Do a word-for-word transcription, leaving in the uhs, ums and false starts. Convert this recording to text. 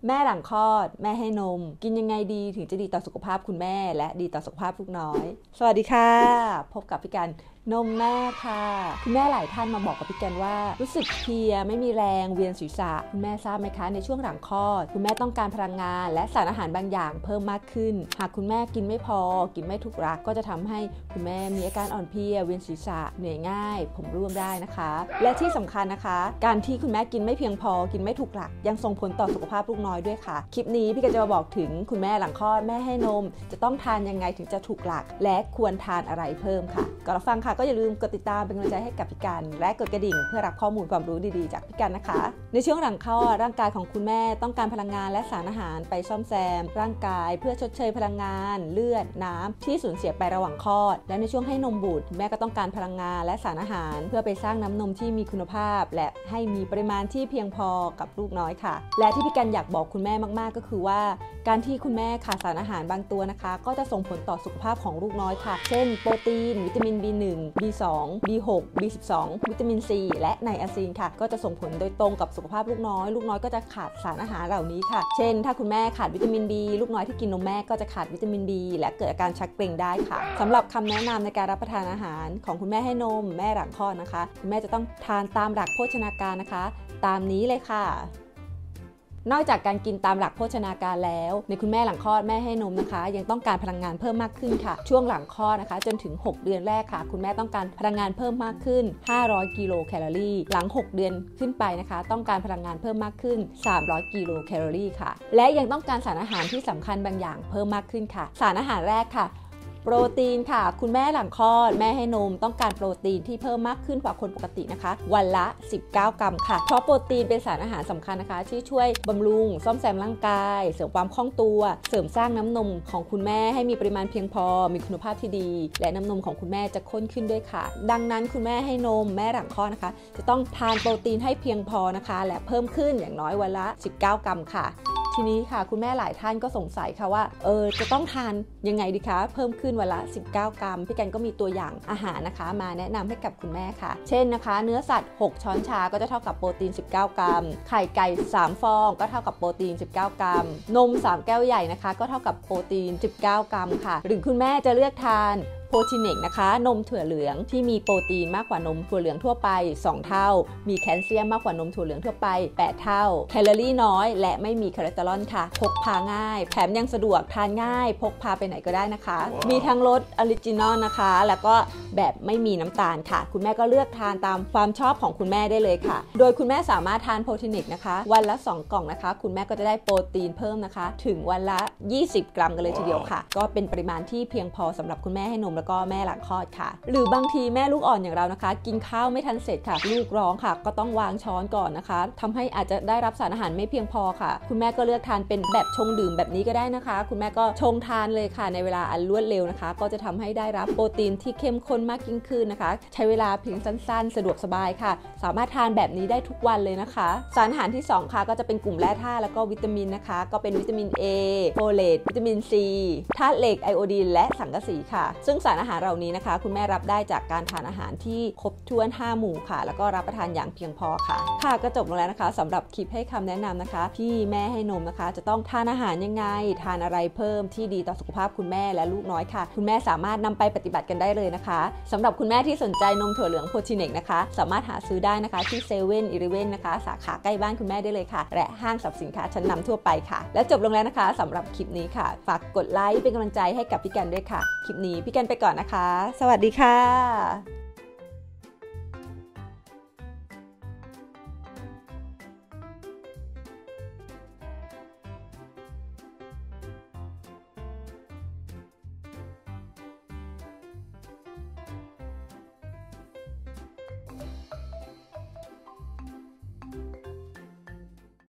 แม่หลังคลอดแม่ให้นมกินยังไงดีถึงจะดีต่อสุขภาพคุณแม่และดีต่อสุขภาพลูกน้อยสวัสดีค่ะพบกับพี่กันนมแม่ค่ะคุณแม่หลายท่านมาบอกกับพี่กันว่ารู้สึกเพลียไม่มีแรงเวียนศีรษะคุณแม่ทราบไหมคะในช่วงหลังคลอดคุณแม่ต้องการพลังงานและสารอาหารบางอย่างเพิ่มมากขึ้นหากคุณแม่กินไม่พอกินไม่ถูกหลักก็จะทำให้คุณแม่มีอาการอ่อนเพลียเวียนศีรษะเหนื่อยง่ายผมร่วงได้นะคะและที่สำคัญนะคะการที่คุณแม่กินไม่เพียงพอกินไม่ถูกหลักยังส่งผลต่อสุขภาพลูกน้อยด้วยค่ะคลิปนี้พี่กันจะมาบอกถึงคุณแม่หลังคลอดแม่ให้นมจะต้องทานยังไงถึงจะถูกหลักและควรทานอะไรเพิ่มค่ะก่อนรับฟังค่ะก็อย่าลืมกดติดตามเป็นกำลังใจให้กับพี่กันและกดกระดิ่งเพื่อรับข้อมูลความรู้ดีๆจากพี่กันนะคะในช่วงหลังคลอดร่างกายของคุณแม่ต้องการพลังงานและสารอาหารไปซ่อมแซมร่างกายเพื่อชดเชยพลังงานเลือดน้ำที่สูญเสียไประหว่างคลอดและในช่วงให้นมบุตรแม่ก็ต้องการพลังงานและสารอาหารเพื่อไปสร้างน้ำนมที่มีคุณภาพและให้มีปริมาณที่เพียงพอกับลูกน้อยค่ะและที่พี่กันอยากบอกคุณแม่มากๆก็คือว่าการที่คุณแม่ขาดสารอาหารบางตัวนะคะก็จะส่งผลต่อสุขภาพของลูกน้อยค่ะเช่นโปรตีนวิตามิน บี หนึ่ง บี สอง บี หก บี สิบสอง วิตามิน ซี และไนอาซีนค่ะก็จะส่งผลโดยตรงกับสุขภาพลูกน้อยลูกน้อยก็จะขาดสารอาหารเหล่านี้ค่ะเช่นถ้าคุณแม่ขาดวิตามิน B ลูกน้อยที่กินนมแม่ก็จะขาดวิตามิน B และเกิดอาการชักเกร็งได้ค่ะสำหรับคำแนะนำในการรับประทานอาหารของคุณแม่ให้นมแม่หลังคลอดนะคะคุณแม่จะต้องทานตามหลักโภชนาการนะคะตามนี้เลยค่ะนอกจากการกินตามหลักโภชนาการแล้วในคุณแม่หลังคลอดแม่ให้นมนะคะยังต้องการพลังงานเพิ่มมากขึ้นค่ะช่วงหลังคลอดนะคะจนถึงหกเดือนแรกค่ะคุณแม่ต้องการพลังงานเพิ่มมากขึ้นห้าร้อยกิโลแคลอรี่หลังหกเดือนขึ้นไปนะคะต้องการพลังงานเพิ่มมากขึ้นสามร้อยกิโลแคลอรี่ค่ะและยังต้องการสารอาหารที่สำคัญบางอย่างเพิ่มมากขึ้นค่ะสารอาหารแรกค่ะโปรตีนค่ะคุณแม่หลังคลอดแม่ให้นมต้องการโปรตีนที่เพิ่มมากขึ้นกว่าคนปกตินะคะวันละสิบเก้ากรัมค่ะเพราะโปรตีนเป็นสารอาหารสำคัญนะคะที่ช่วยบำรุงซ่อมแซมร่างกายเสริมความคล่องตัวเสริมสร้างน้ำนมของคุณแม่ให้มีปริมาณเพียงพอมีคุณภาพที่ดีและน้ำนมของคุณแม่จะข้นขึ้นด้วยค่ะดังนั้นคุณแม่ให้นมแม่หลังคลอดนะคะจะต้องทานโปรตีนให้เพียงพอนะคะและเพิ่มขึ้นอย่างน้อยวันละสิบเก้ากรัมค่ะทีนี้ค่ะคุณแม่หลายท่านก็สงสัยค่ะว่าเออจะต้องทานยังไงดีคะเพิ่มขึ้นวันละสิบเก้ากรัมพี่กันก็มีตัวอย่างอาหารนะคะมาแนะนำให้กับคุณแม่ค่ะเช่นนะคะเนื้อสัตว์หกช้อนชาก็จะเท่ากับโปรตีนสิบเก้ากรัมไข่ไก่สามฟองก็เท่ากับโปรตีนสิบเก้ากรัมนมสามแก้วใหญ่นะคะก็เท่ากับโปรตีนสิบเก้ากรัมค่ะหรือคุณแม่จะเลือกทานโปรตีนเนกนะคะนมถั่วเหลืองที่มีโปรตีนมากกว่านมถั่วเหลืองทั่วไปสองเท่ามีแคลเซียมมากกว่านมถั่วเหลืองทั่วไปแปดเท่าแคลอรี่น้อยและไม่มีคอเลสเตอรอลค่ะพกพาง่ายแถมยังสะดวกทานง่ายพกพาไปไหนก็ได้นะคะ wow. มีทั้งรสออริจินอลนะคะแล้วก็แบบไม่มีน้ำตาลค่ะคุณแม่ก็เลือกทานตามความชอบของคุณแม่ได้เลยค่ะโดยคุณแม่สามารถทานโปรตีนเนกนะคะวันละสองกล่องนะคะคุณแม่ก็จะได้โปรตีนเพิ่มนะคะถึงวันละยี่สิบกรัมกันเลยทีเดียวค่ะ wow. ก็เป็นปริมาณที่เพียงพอสำหรับคุณแม่ให้นมแล้วก็แม่หลังคลอดค่ะหรือบางทีแม่ลูกอ่อนอย่างเรานะคะกินข้าวไม่ทันเสร็จค่ะลูกร้องค่ะก็ต้องวางช้อนก่อนนะคะทำให้อาจจะได้รับสารอาหารไม่เพียงพอค่ะคุณแม่ก็เลือกทานเป็นแบบชงดื่มแบบนี้ก็ได้นะคะคุณแม่ก็ชงทานเลยค่ะในเวลาอันรวดเร็วนะคะก็จะทำให้ได้รับโปรตีนที่เข้มข้นมากยิ่งขึ้นนะคะใช้เวลาเพียงสั้นๆสะดวกสบายค่ะสามารถทานแบบนี้ได้ทุกวันเลยนะคะสารอาหารที่สองค่ะก็จะเป็นกลุ่มแร่ธาตุแล้วก็วิตามินนะคะก็เป็นวิตามิน A โฟเลตวิตามิน C ธาตุเหล็กไอโอดีนและสังกะสีค่ะซึ่งสารอาหารเหล่านี้นะคะคุณแม่รับได้จากการทานอาหารที่ครบถ้วนห้าหมู่ค่ะแล้วก็รับประทานอย่างเพียงพอค่ะค่ะก็จบลงแล้วนะคะสำหรับคลิปให้คำแนะนำนะคะที่แม่ให้นมนะคะจะต้องทานอาหารยังไงทานอะไรเพิ่มที่ดีต่อสุขภาพคุณแม่และลูกน้อยค่ะคุณแม่สามารถนำไปปฏิบัติกันได้เลยนะคะสำหรับคุณแม่ที่สนใจนมถั่วเหลืองโพชิเนกนะคะสามารถหาซื้อได้นะคะที่เซเว่นอีเลฟเว่นนะคะสาขาใกล้บ้านคุณแม่ได้เลยค่ะและห้างสรรพสินค้าชั้นนำทั่วไปค่ะและจบลงแล้วนะคะสำหรับคลิปนี้ค่ะฝากกดไลค์เป็นกำลังใจให้กับพี่กันด้วยค่ะคลิปนี้พี่กันไปก่อนนะคะสวัสดีค่ะ